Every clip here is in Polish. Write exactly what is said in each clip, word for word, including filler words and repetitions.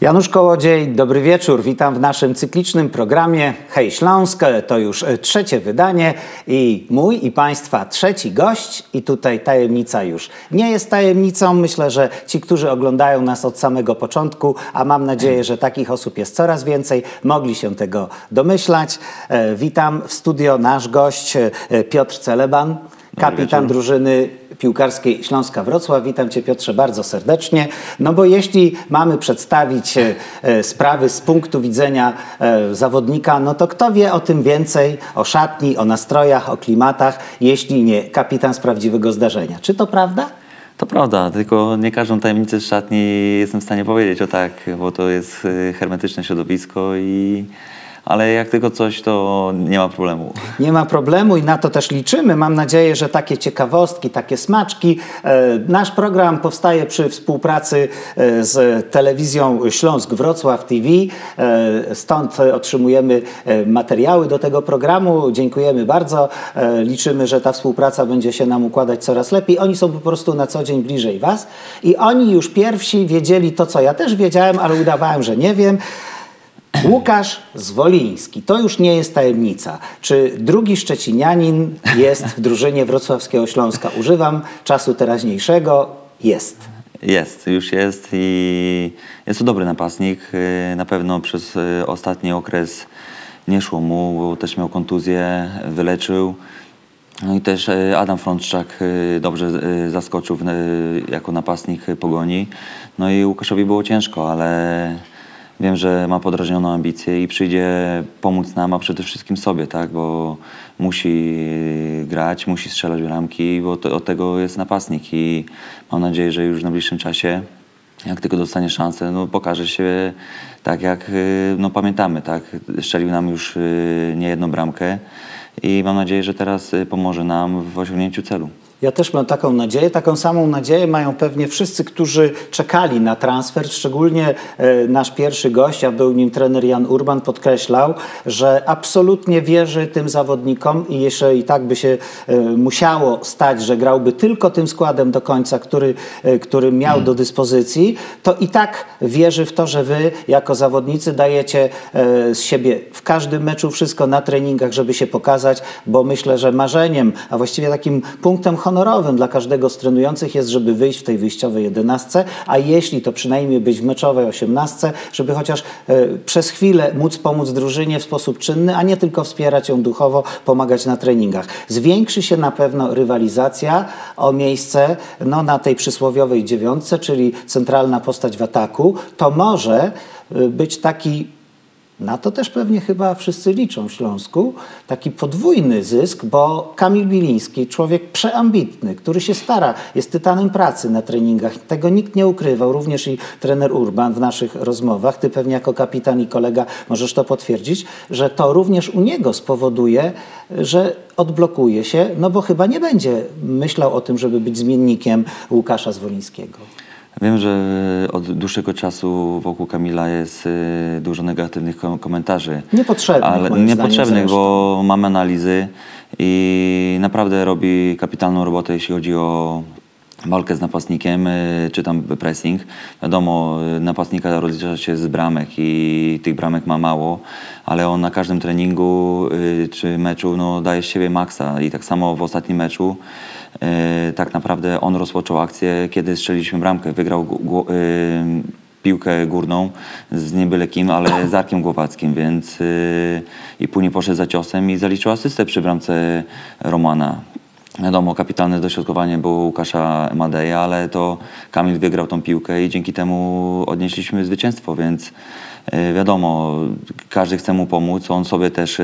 Janusz Kołodziej, dobry wieczór. Witam w naszym cyklicznym programie Hej Śląsk. To już trzecie wydanie i mój i Państwa trzeci gość. I tutaj tajemnica już nie jest tajemnicą. Myślę, że ci, którzy oglądają nas od samego początku, a mam nadzieję, że takich osób jest coraz więcej, mogli się tego domyślać. Witam w studio nasz gość Piotr Celeban, kapitan drużyny piłkarskiej Śląska Wrocław. Witam Cię, Piotrze, bardzo serdecznie. No bo jeśli mamy przedstawić e, sprawy z punktu widzenia e, zawodnika, no to kto wie o tym więcej, o szatni, o nastrojach, o klimatach, jeśli nie kapitan z prawdziwego zdarzenia. Czy to prawda? To prawda, tylko nie każdą tajemnicę z szatni jestem w stanie powiedzieć o tak, bo to jest hermetyczne środowisko i... Ale jak tylko coś, to nie ma problemu. Nie ma problemu i na to też liczymy. Mam nadzieję, że takie ciekawostki, takie smaczki. E, nasz program powstaje przy współpracy e, z telewizją Śląsk Wrocław T V. E, stąd otrzymujemy e, materiały do tego programu. Dziękujemy bardzo. E, liczymy, że ta współpraca będzie się nam układać coraz lepiej. Oni są po prostu na co dzień bliżej Was. I oni już pierwsi wiedzieli to, co ja też wiedziałem, ale udawałem, że nie wiem. Łukasz Zwoliński. To już nie jest tajemnica. Czy drugi szczecinianin jest w drużynie wrocławskiego Śląska? Używam czasu teraźniejszego. Jest. Jest, już jest i jest to dobry napastnik. Na pewno przez ostatni okres nie szło mu, bo też miał kontuzję, wyleczył. No i też Adam Frączczak dobrze zaskoczył jako napastnik Pogoni. No i Łukaszowi było ciężko, ale wiem, że ma podrażnioną ambicję i przyjdzie pomóc nam, a przede wszystkim sobie, tak? Bo musi grać, musi strzelać bramki, bo to, od tego jest napastnik i mam nadzieję, że już w najbliższym czasie, jak tylko dostanie szansę, no, pokaże się tak, jak no, pamiętamy, tak? Strzelił nam już niejedną bramkę i mam nadzieję, że teraz pomoże nam w osiągnięciu celu. Ja też mam taką nadzieję. Taką samą nadzieję mają pewnie wszyscy, którzy czekali na transfer. Szczególnie e, nasz pierwszy gość, a był nim trener Jan Urban, podkreślał, że absolutnie wierzy tym zawodnikom i jeżeli tak by się e, musiało stać, że grałby tylko tym składem do końca, który, e, który miał hmm. do dyspozycji, to i tak wierzy w to, że wy jako zawodnicy dajecie e, z siebie w każdym meczu wszystko na treningach, żeby się pokazać, bo myślę, że marzeniem, a właściwie takim punktem honorowym dla każdego z trenujących jest, żeby wyjść w tej wyjściowej jedenastce, a jeśli to przynajmniej być w meczowej osiemnastce, żeby chociaż e, przez chwilę móc pomóc drużynie w sposób czynny, a nie tylko wspierać ją duchowo, pomagać na treningach. Zwiększy się na pewno rywalizacja o miejsce no, na tej przysłowiowej dziewiątce, czyli centralna postać w ataku. To może e, być taki, na to też pewnie chyba wszyscy liczą w Śląsku, taki podwójny zysk, bo Kamil Biliński, człowiek przeambitny, który się stara, jest tytanem pracy na treningach. Tego nikt nie ukrywał, również i trener Urban w naszych rozmowach. Ty pewnie jako kapitan i kolega możesz to potwierdzić, że to również u niego spowoduje, że odblokuje się, no bo chyba nie będzie myślał o tym, żeby być zmiennikiem Łukasza Zwolińskiego. Wiem, że od dłuższego czasu wokół Kamila jest dużo negatywnych komentarzy. Niepotrzebnych, ale Niepotrzebnych, bo mamy analizy i naprawdę robi kapitalną robotę, jeśli chodzi o walkę z napastnikiem, czy tam pressing. Wiadomo, napastnika rozlicza się z bramek i tych bramek ma mało, ale on na każdym treningu czy meczu no, daje z siebie maksa i tak samo w ostatnim meczu Yy, tak naprawdę on rozpoczął akcję, kiedy strzeliliśmy bramkę. Wygrał yy, piłkę górną z nie byle kim, ale z Arkiem Głowackim, więc yy, i później poszedł za ciosem i zaliczył asystę przy bramce Romana. Wiadomo, kapitalne dośrodkowanie było Łukasza Madeja, ale to Kamil wygrał tą piłkę i dzięki temu odnieśliśmy zwycięstwo, więc yy, wiadomo, każdy chce mu pomóc, on sobie też yy,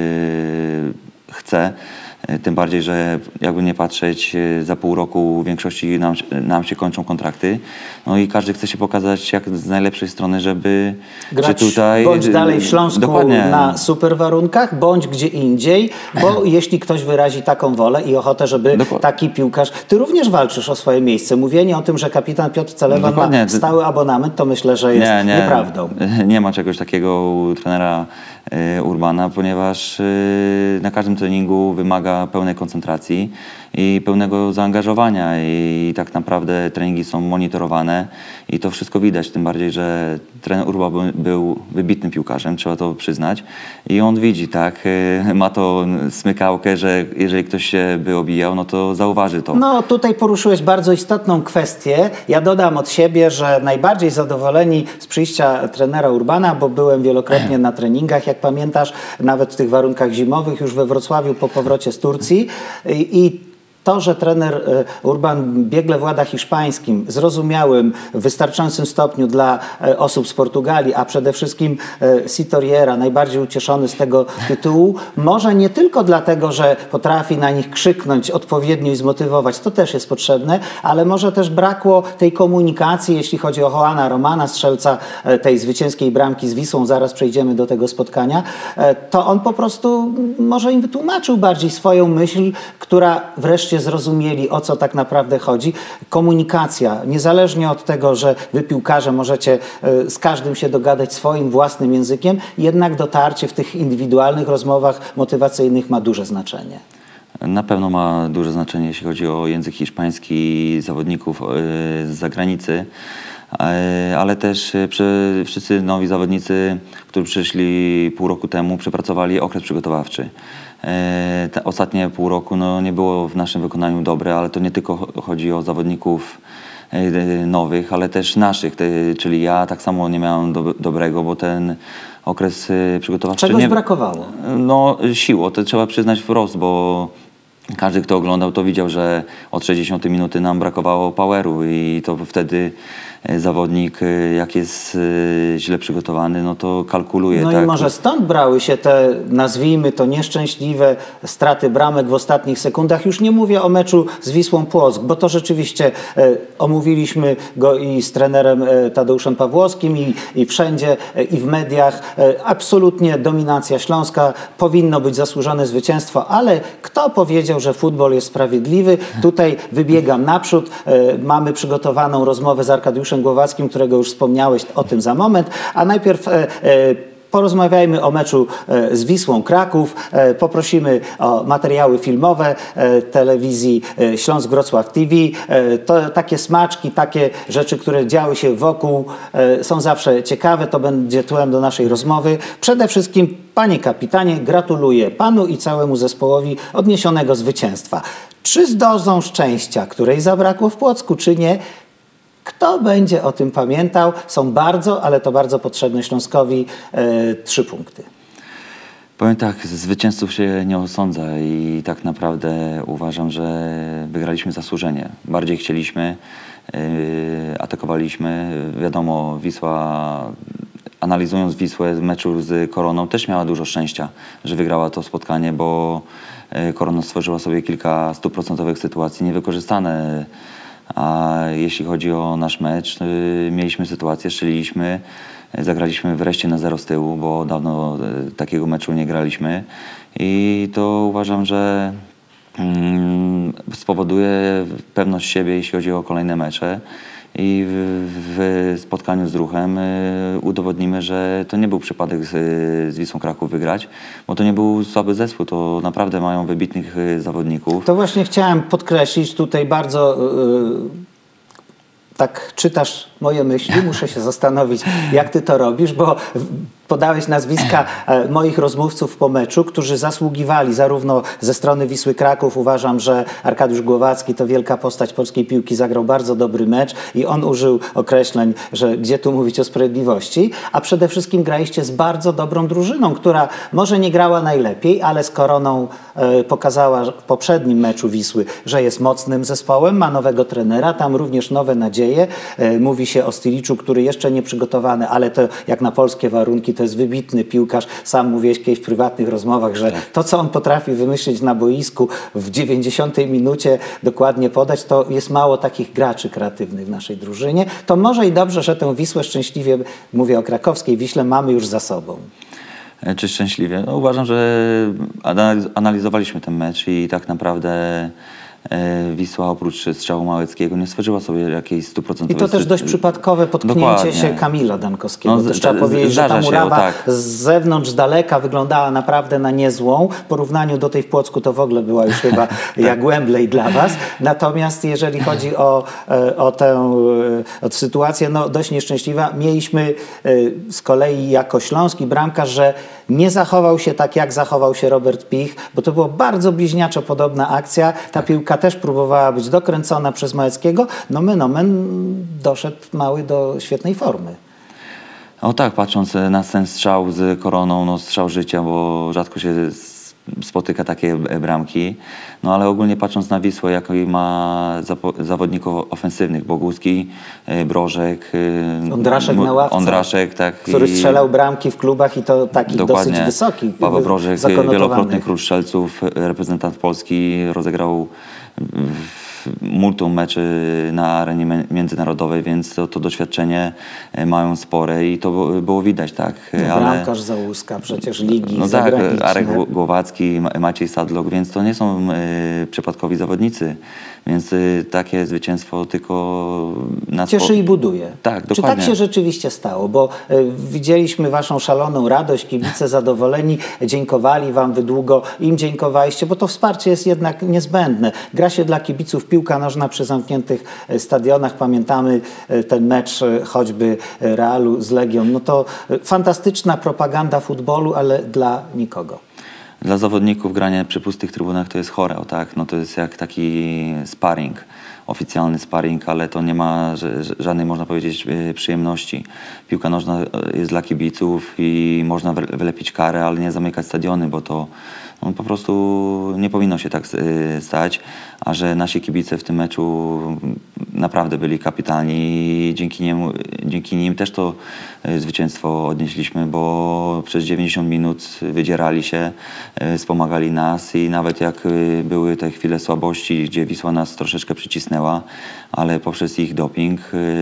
chce. Tym bardziej, że jakby nie patrzeć, za pół roku w większości nam, nam się kończą kontrakty. No i każdy chce się pokazać jak z najlepszej strony, żeby grać że tutaj bądź dalej w Śląsku dokładnie na super warunkach, bądź gdzie indziej, bo jeśli ktoś wyrazi taką wolę i ochotę, żeby dokładnie. Taki piłkarz... Ty również walczysz o swoje miejsce. Mówienie o tym, że kapitan Piotr Celeban dokładnie. Ma stały abonament, to myślę, że jest nie, nie, nieprawdą. Nie ma czegoś takiego u trenera Urbana, ponieważ na każdym treningu wymaga pełnej koncentracji i pełnego zaangażowania i tak naprawdę treningi są monitorowane i to wszystko widać, tym bardziej, że trener Urban był, był wybitnym piłkarzem, trzeba to przyznać i on widzi, tak, ma to smykałkę, że jeżeli ktoś się by obijał, no to zauważy to. No tutaj poruszyłeś bardzo istotną kwestię. Ja dodam od siebie, że najbardziej zadowoleni z przyjścia trenera Urbana, bo byłem wielokrotnie na treningach, jak pamiętasz, nawet w tych warunkach zimowych już we Wrocławiu po powrocie z Turcji i, i to, że trener Urban biegle włada hiszpańskim, zrozumiałym, w wystarczającym stopniu dla osób z Portugalii, a przede wszystkim Sitoriera, najbardziej ucieszony z tego tytułu, może nie tylko dlatego, że potrafi na nich krzyknąć odpowiednio i zmotywować, to też jest potrzebne, ale może też brakło tej komunikacji, jeśli chodzi o Juana Romana, strzelca tej zwycięskiej bramki z Wisłą, zaraz przejdziemy do tego spotkania, to on po prostu może im wytłumaczył bardziej swoją myśl, która wreszcie zrozumieli, o co tak naprawdę chodzi. Komunikacja, niezależnie od tego, że wy piłkarze możecie z każdym się dogadać swoim własnym językiem, jednak dotarcie w tych indywidualnych rozmowach motywacyjnych ma duże znaczenie. Na pewno ma duże znaczenie, jeśli chodzi o język hiszpański zawodników z zagranicy, ale też wszyscy nowi zawodnicy, którzy przyszli pół roku temu, przepracowali okres przygotowawczy. Te ostatnie pół roku no, nie było w naszym wykonaniu dobre, ale to nie tylko chodzi o zawodników nowych, ale też naszych, czyli ja tak samo nie miałem do, dobrego, bo ten okres przygotowawczy... Czegoś nie, brakowało? No siło, to trzeba przyznać wprost, bo każdy, kto oglądał, to widział, że od sześćdziesiątej minuty nam brakowało poweru i to wtedy zawodnik, jak jest źle przygotowany, no to kalkuluje. No tak? i może stąd brały się te, nazwijmy to, nieszczęśliwe straty bramek w ostatnich sekundach. Już nie mówię o meczu z Wisłą Płock, bo to rzeczywiście e, omówiliśmy go i z trenerem e, Tadeuszem Pawłowskim i, i wszędzie, e, i w mediach. E, absolutnie dominacja Śląska, powinno być zasłużone zwycięstwo, ale kto powiedział, że futbol jest sprawiedliwy? Tutaj wybiegam naprzód. E, mamy przygotowaną rozmowę z Arkadiuszem Głowackim, którego już wspomniałeś, o tym za moment, a najpierw e, e, porozmawiajmy o meczu e, z Wisłą Kraków, e, poprosimy o materiały filmowe e, telewizji e, Śląsk-Wrocław T V. E, to takie smaczki, takie rzeczy, które działy się wokół, e, są zawsze ciekawe, to będzie tłem do naszej rozmowy. Przede wszystkim, panie kapitanie, gratuluję panu i całemu zespołowi odniesionego zwycięstwa. Czy z dozą szczęścia, której zabrakło w Płocku, czy nie? Kto będzie o tym pamiętał? Są bardzo, ale to bardzo potrzebne Śląskowi e, trzy punkty. Powiem tak, zwycięzców się nie osądza i tak naprawdę uważam, że wygraliśmy zasłużenie. Bardziej chcieliśmy, yy, atakowaliśmy. Wiadomo, Wisła, analizując Wisłę w meczu z Koroną, też miała dużo szczęścia, że wygrała to spotkanie, bo Korona stworzyła sobie kilka stuprocentowych sytuacji niewykorzystane. A jeśli chodzi o nasz mecz, yy, mieliśmy sytuację, strzeliliśmy, zagraliśmy wreszcie na zero z tyłu, bo dawno yy, takiego meczu nie graliśmy i to uważam, że yy, spowoduje pewność siebie, jeśli chodzi o kolejne mecze i w, w spotkaniu z Ruchem yy, udowodnimy, że to nie był przypadek z, z Wisłą Kraków wygrać, bo to nie był słaby zespół, to naprawdę mają wybitnych yy, zawodników. To właśnie chciałem podkreślić tutaj bardzo... Yy... Tak czytasz moje myśli, muszę się zastanowić, jak ty to robisz, bo podałeś nazwiska moich rozmówców po meczu, którzy zasługiwali zarówno ze strony Wisły Kraków. Uważam, że Arkadiusz Głowacki to wielka postać polskiej piłki, zagrał bardzo dobry mecz i on użył określeń, że gdzie tu mówić o sprawiedliwości, a przede wszystkim graliście z bardzo dobrą drużyną, która może nie grała najlepiej, ale z Koroną e, pokazała w poprzednim meczu Wisły, że jest mocnym zespołem, ma nowego trenera, tam również nowe nadzieje. E, mówi się o Stiliczu, który jeszcze nie przygotowany, ale to jak na polskie warunki to jest wybitny piłkarz. Sam mówiłeś kiedyś w prywatnych rozmowach, że to, co on potrafi wymyślić na boisku w dziewięćdziesiątej minucie dokładnie podać, to jest mało takich graczy kreatywnych w naszej drużynie. To może i dobrze, że tę Wisłę szczęśliwie, mówię o krakowskiej Wiśle, mamy już za sobą. Czy szczęśliwie? No, uważam, że analizowaliśmy ten mecz i tak naprawdę Wisła oprócz strzału Małeckiego nie stworzyła sobie jakiejś stuprocentowej... I to też dość przypadkowe potknięcie Dokładnie. się Kamila Dankowskiego. No, też trzeba powiedzieć, że ta murawa tak. z zewnątrz, z daleka wyglądała naprawdę na niezłą. W porównaniu do tej w Płocku to w ogóle była już chyba jak Wembley dla was. Natomiast jeżeli chodzi o, o tę o sytuację, no dość nieszczęśliwa. Mieliśmy z kolei jako śląski bramkarz, że nie zachował się tak, jak zachował się Robert Pich, bo to była bardzo bliźniaczo podobna akcja. Ta piłka też próbowała być dokręcona przez Małeckiego. No men, no men, doszedł Mały do świetnej formy. O tak, patrząc na ten strzał z Koroną, no strzał życia, bo rzadko się spotyka takie bramki. No ale ogólnie patrząc na Wisłę, jak ma zawodników ofensywnych, Boguski, Brożek, Ondraszek na ławce, Ondraszek, tak, który strzelał bramki w klubach i to taki dokładnie. dosyć wysoki. Paweł Brożek, wielokrotny król strzelców, reprezentant Polski, rozegrał multum meczy na arenie międzynarodowej, więc to, to doświadczenie mają spore i to było widać, tak. No, ale bramkarz Załuska, przecież ligi no tak, Arek Głowacki, Maciej Sadlok, więc to nie są y, przypadkowi zawodnicy, więc y, takie zwycięstwo tylko nas... Cieszy i buduje. Tak, dokładnie. Czy tak się rzeczywiście stało? Bo y, widzieliśmy waszą szaloną radość, kibice zadowoleni, dziękowali wam, wy długo im dziękowaliście, bo to wsparcie jest jednak niezbędne. Gra się dla kibiców piłka nożna przy zamkniętych stadionach. Pamiętamy ten mecz choćby Realu z Legią. No to fantastyczna propaganda futbolu, ale dla nikogo. Dla zawodników granie przy pustych trybunach to jest chore, tak? No to jest jak taki sparring, oficjalny sparring, ale to nie ma żadnej, można powiedzieć, przyjemności. Piłka nożna jest dla kibiców i można wylepić karę, ale nie zamykać stadiony, bo to no, po prostu nie powinno się tak stać, a że nasi kibice w tym meczu naprawdę byli kapitalni i dzięki, niemu, dzięki nim też to zwycięstwo odnieśliśmy, bo przez dziewięćdziesiąt minut wydzierali się, wspomagali nas i nawet jak były te chwile słabości, gdzie Wisła nas troszeczkę przycisnęła, ale poprzez ich doping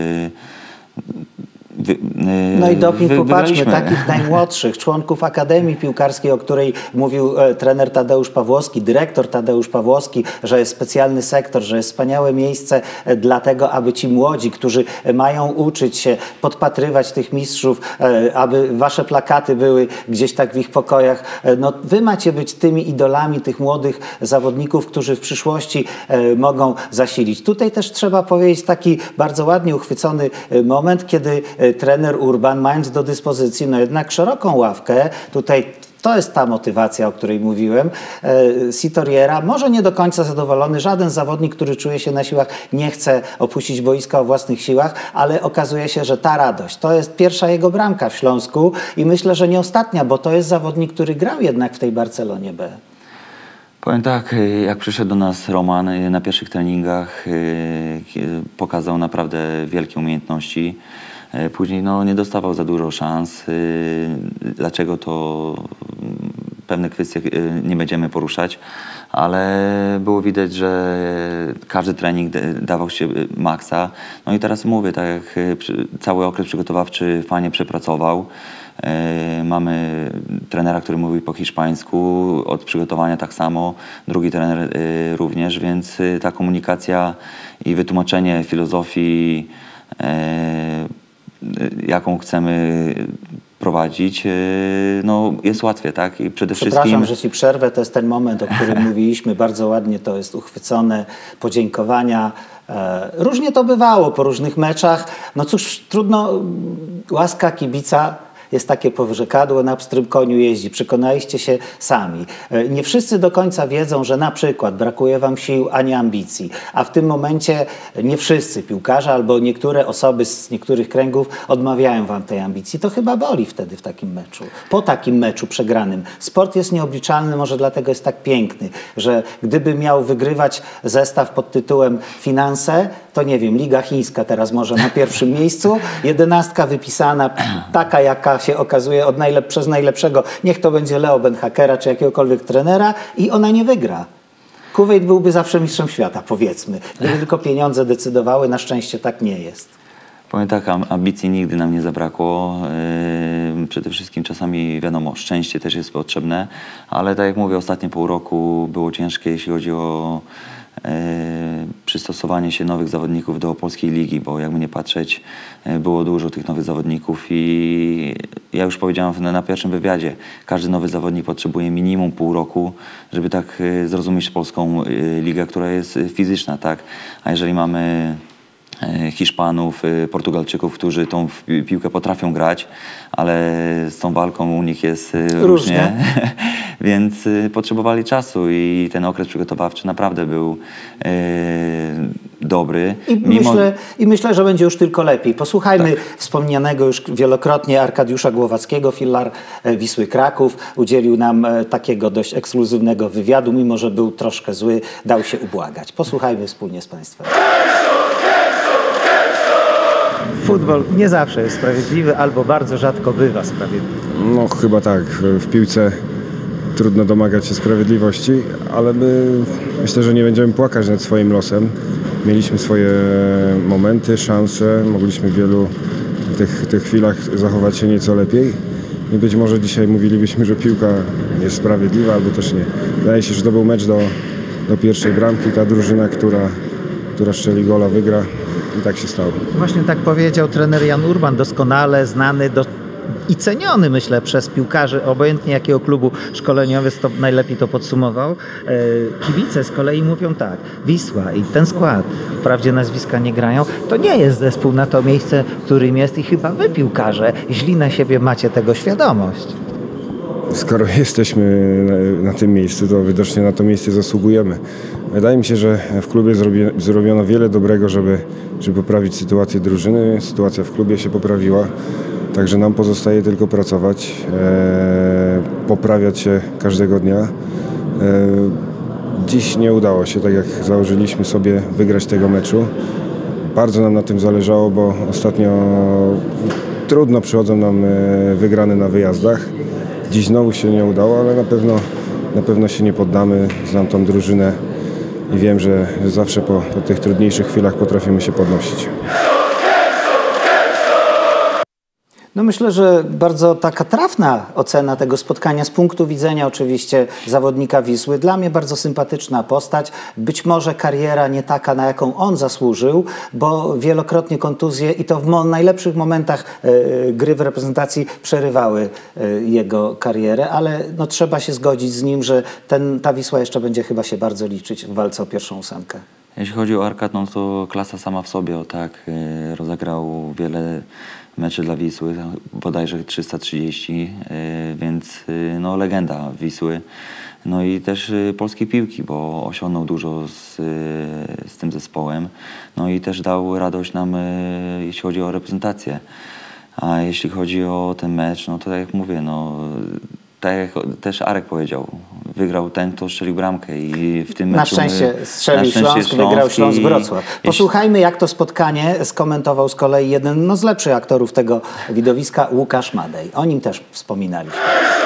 Wy, no i doping, popatrzmy, takich najmłodszych członków Akademii Piłkarskiej, o której mówił e, trener Tadeusz Pawłowski, dyrektor Tadeusz Pawłowski, że jest specjalny sektor, że jest wspaniałe miejsce e, dla tego, aby ci młodzi, którzy e, mają uczyć się, podpatrywać tych mistrzów, e, aby wasze plakaty były gdzieś tak w ich pokojach. E, no, wy macie być tymi idolami tych młodych zawodników, którzy w przyszłości e, mogą zasilić. Tutaj też trzeba powiedzieć taki bardzo ładnie uchwycony e, moment, kiedy e, trener Urban, mając do dyspozycji no jednak szeroką ławkę, tutaj to jest ta motywacja, o której mówiłem, e, Sitoriera, może nie do końca zadowolony, żaden zawodnik, który czuje się na siłach, nie chce opuścić boiska o własnych siłach, ale okazuje się, że ta radość, to jest pierwsza jego bramka w Śląsku i myślę, że nie ostatnia, bo to jest zawodnik, który grał jednak w tej Barcelonie B. Powiem tak, jak przyszedł do nas Roman na pierwszych treningach, pokazał naprawdę wielkie umiejętności. Później no, nie dostawał za dużo szans. Dlaczego to pewne kwestie nie będziemy poruszać, ale było widać, że każdy trening dawał się maksa. No i teraz mówię, tak jak cały okres przygotowawczy fajnie przepracował. Mamy trenera, który mówi po hiszpańsku, od przygotowania tak samo, drugi trener również, więc ta komunikacja i wytłumaczenie filozofii, jaką chcemy prowadzić, no jest łatwiej, tak? I przede Przepraszam, wszystkim... że ci przerwę, to jest ten moment, o którym mówiliśmy, bardzo ładnie to jest uchwycone, podziękowania. E, różnie to bywało po różnych meczach. No cóż, trudno, łaska kibica jest takie powyżekadło, na pstrym koniu jeździ. Przekonaliście się sami. Nie wszyscy do końca wiedzą, że na przykład brakuje wam sił ani ambicji, a w tym momencie nie wszyscy piłkarze albo niektóre osoby z niektórych kręgów odmawiają wam tej ambicji. To chyba boli wtedy w takim meczu. Po takim meczu przegranym. Sport jest nieobliczalny, może dlatego jest tak piękny, że gdyby miał wygrywać zestaw pod tytułem Finanse, to nie wiem, Liga Chińska teraz może na pierwszym miejscu, jedenastka wypisana, taka jaka się okazuje od najlep przez najlepszego, niech to będzie Leo Benhakera czy jakiegokolwiek trenera i ona nie wygra. Kuwejt byłby zawsze mistrzem świata, powiedzmy. Gdyby tylko pieniądze decydowały, na szczęście tak nie jest. Powiem tak, ambicji nigdy nam nie zabrakło. Yy, przede wszystkim czasami, wiadomo, szczęście też jest potrzebne, ale tak jak mówię, ostatnie pół roku było ciężkie, jeśli chodzi o przystosowanie się nowych zawodników do polskiej ligi, bo jakby nie patrzeć, było dużo tych nowych zawodników i ja już powiedziałem na pierwszym wywiadzie, każdy nowy zawodnik potrzebuje minimum pół roku, żeby tak zrozumieć polską ligę, która jest fizyczna, tak? A jeżeli mamy Hiszpanów, Portugalczyków, którzy tą piłkę potrafią grać, ale z tą walką u nich jest różnie, różnie. Więc potrzebowali czasu i ten okres przygotowawczy naprawdę był e, dobry. I, Mimo... myślę, I myślę, że będzie już tylko lepiej. Posłuchajmy tak. wspomnianego już wielokrotnie Arkadiusza Głowackiego, filar Wisły Kraków. Udzielił nam takiego dość ekskluzywnego wywiadu, mimo że był troszkę zły, dał się ubłagać. Posłuchajmy wspólnie z Państwem. Futbol nie zawsze jest sprawiedliwy, albo bardzo rzadko bywa sprawiedliwy. No chyba tak. W piłce trudno domagać się sprawiedliwości, ale my myślę, że nie będziemy płakać nad swoim losem. Mieliśmy swoje momenty, szanse, mogliśmy w wielu tych, tych chwilach zachować się nieco lepiej. I być może dzisiaj mówilibyśmy, że piłka jest sprawiedliwa, albo też nie. Wydaje się, że to był mecz do, do pierwszej bramki. Ta drużyna, która, która strzeli gola, wygra. I tak się stało. Właśnie tak powiedział trener Jan Urban, doskonale znany do... i ceniony, myślę, przez piłkarzy, obojętnie jakiego klubu szkoleniowy, to najlepiej to podsumował. Kibice z kolei mówią tak, Wisła i ten skład, wprawdzie nazwiska nie grają, to nie jest zespół na to miejsce, którym jest i chyba wy, piłkarze, źli na siebie macie tego świadomość. Skoro jesteśmy na, na tym miejscu, to widocznie na to miejsce zasługujemy. Wydaje mi się, że w klubie zrobi, zrobiono wiele dobrego, żeby, żeby poprawić sytuację drużyny. Sytuacja w klubie się poprawiła, także nam pozostaje tylko pracować, e, poprawiać się każdego dnia. E, dziś nie udało się, tak jak założyliśmy sobie, wygrać tego meczu. Bardzo nam na tym zależało, bo ostatnio trudno przychodzą nam wygrane na wyjazdach. Dziś znowu się nie udało, ale na pewno, na pewno się nie poddamy. Znam tą drużynę i wiem, że zawsze po, po tych trudniejszych chwilach potrafimy się podnosić. No myślę, że bardzo taka trafna ocena tego spotkania z punktu widzenia oczywiście zawodnika Wisły. Dla mnie bardzo sympatyczna postać. Być może kariera nie taka, na jaką on zasłużył, bo wielokrotnie kontuzje i to w mo najlepszych momentach y, gry w reprezentacji przerywały y, jego karierę, ale no, trzeba się zgodzić z nim, że ten, ta Wisła jeszcze będzie chyba się bardzo liczyć w walce o pierwszą ósemkę. Jeśli chodzi o Arkad, no to klasa sama w sobie, o tak, y, rozegrał wiele mecze dla Wisły, bodajże trzysta trzydzieści, więc no, legenda Wisły. No i też polskiej piłki, bo osiągnął dużo z, z tym zespołem. No i też dał radość nam, jeśli chodzi o reprezentację. A jeśli chodzi o ten mecz, no to tak jak mówię, no, tak jak też Arek powiedział, wygrał ten, kto strzelił bramkę i w tym meczu... Na szczęście strzelił Śląsk, Śląsk, wygrał Śląsk Wrocław. Posłuchajmy, jak to spotkanie skomentował z kolei jeden no, z lepszych aktorów tego widowiska, Łukasz Madej. O nim też wspominaliśmy.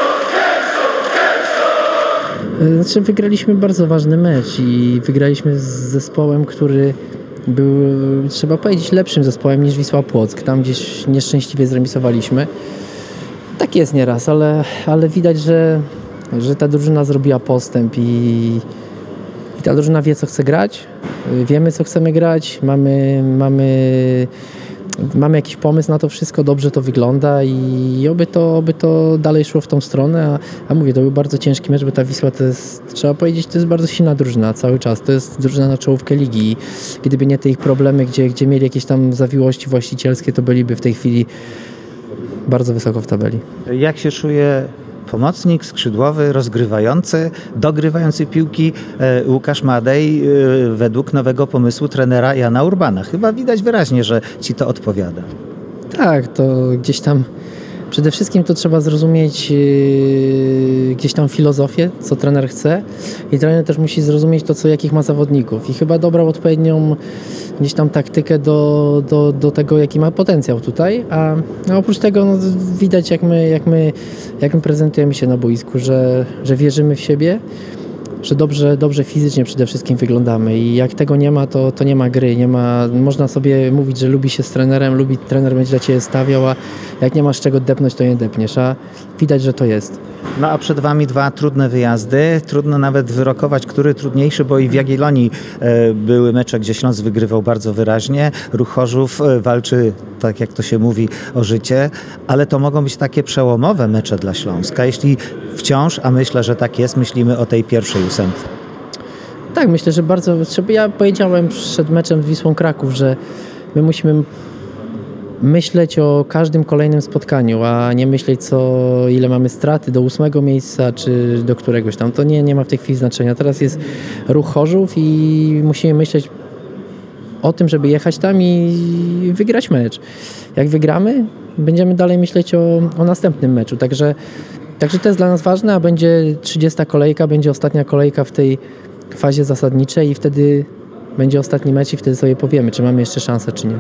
Znaczy, wygraliśmy bardzo ważny mecz i wygraliśmy z zespołem, który był, trzeba powiedzieć, lepszym zespołem niż Wisła Płock. Tam gdzieś nieszczęśliwie zremisowaliśmy. Tak jest nieraz, ale, ale widać, że, że ta drużyna zrobiła postęp i, i ta drużyna wie, co chce grać. Wiemy, co chcemy grać, mamy, mamy, mamy jakiś pomysł na to wszystko, dobrze to wygląda i oby to, oby to dalej szło w tą stronę. A, a mówię, to był bardzo ciężki mecz, bo ta Wisła to jest, trzeba powiedzieć, to jest bardzo silna drużyna cały czas. To jest drużyna na czołówkę ligi. Gdyby nie te ich problemy, gdzie, gdzie mieli jakieś tam zawiłości właścicielskie, to byliby w tej chwili bardzo wysoko w tabeli. Jak się czuje pomocnik, skrzydłowy, rozgrywający, dogrywający piłki e, Łukasz Madej e, według nowego pomysłu trenera Jana Urbana? Chyba widać wyraźnie, że ci to odpowiada. Tak, to gdzieś tam przede wszystkim to trzeba zrozumieć yy, gdzieś tam filozofię, co trener chce i trener też musi zrozumieć to, co jakich ma zawodników i chyba dobrał odpowiednią gdzieś tam taktykę do, do, do tego, jaki ma potencjał tutaj, a, a oprócz tego no, widać jak my, jak, my, jak my prezentujemy się na boisku, że, że wierzymy w siebie, że dobrze, dobrze fizycznie przede wszystkim wyglądamy i jak tego nie ma, to, to nie ma gry, nie ma, można sobie mówić, że lubi się z trenerem, lubi, trener będzie dla ciebie stawiał, a jak nie masz czego depnąć, to nie depniesz, a widać, że to jest. No a przed Wami dwa trudne wyjazdy. Trudno nawet wyrokować, który trudniejszy, bo i w Jagiellonii e, były mecze, gdzie Śląsk wygrywał bardzo wyraźnie. Ruch Chorzów e, walczy, tak jak to się mówi, o życie, ale to mogą być takie przełomowe mecze dla Śląska, jeśli wciąż, a myślę, że tak jest, myślimy o tej pierwszej ósemce. Tak, myślę, że bardzo... Ja powiedziałem przed meczem z Wisłą Kraków, że my musimy myśleć o każdym kolejnym spotkaniu, a nie myśleć, co, ile mamy straty do ósmego miejsca, czy do któregoś tam. To nie, nie ma w tej chwili znaczenia. Teraz jest Ruch Chorzów i musimy myśleć o tym, żeby jechać tam i wygrać mecz. Jak wygramy, będziemy dalej myśleć o, o następnym meczu. Także, także to jest dla nas ważne, a będzie trzydziesta kolejka, będzie ostatnia kolejka w tej fazie zasadniczej i wtedy będzie ostatni mecz i wtedy sobie powiemy, czy mamy jeszcze szansę, czy nie.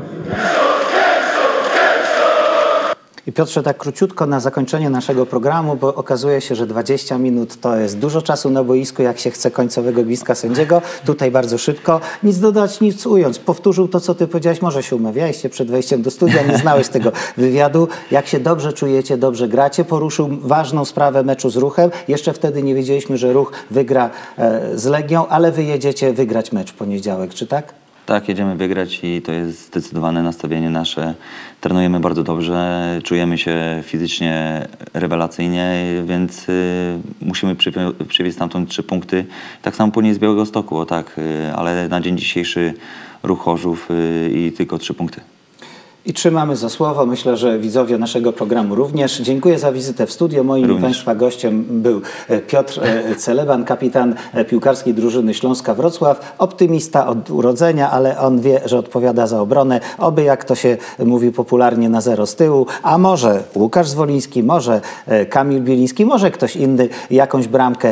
I Piotrze, tak króciutko na zakończenie naszego programu, bo okazuje się, że dwadzieścia minut to jest dużo czasu na boisku, jak się chce końcowego gwizdka sędziego. Tutaj bardzo szybko. Nic dodać, nic ująć. Powtórzył to, co ty powiedziałeś. Może się umawialiście przed wejściem do studia, nie znałeś tego wywiadu. Jak się dobrze czujecie, dobrze gracie. Poruszył ważną sprawę meczu z Ruchem. Jeszcze wtedy nie wiedzieliśmy, że Ruch wygra e, z Legią, ale wy jedziecie wygrać mecz w poniedziałek, czy tak? Tak, jedziemy wygrać i to jest zdecydowane nastawienie nasze. Trenujemy bardzo dobrze, czujemy się fizycznie rewelacyjnie, więc y, musimy przywie przywieźć stamtąd trzy punkty. Tak samo później z Białegostoku, o tak, y, ale na dzień dzisiejszy Ruch Chorzów y, i tylko trzy punkty. I trzymamy za słowo. Myślę, że widzowie naszego programu również. Dziękuję za wizytę w studio. Moim również. i Państwa gościem był Piotr Celeban, kapitan piłkarskiej drużyny Śląska Wrocław. Optymista od urodzenia, ale on wie, że odpowiada za obronę. Oby, jak to się mówi popularnie, na zero z tyłu. A może Łukasz Zwoliński, może Kamil Bieliński, może ktoś inny jakąś bramkę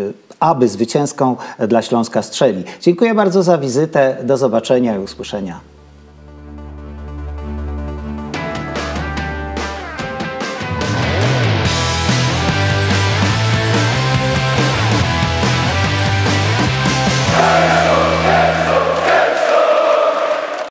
aby zwycięską dla Śląska strzeli. Dziękuję bardzo za wizytę. Do zobaczenia i usłyszenia.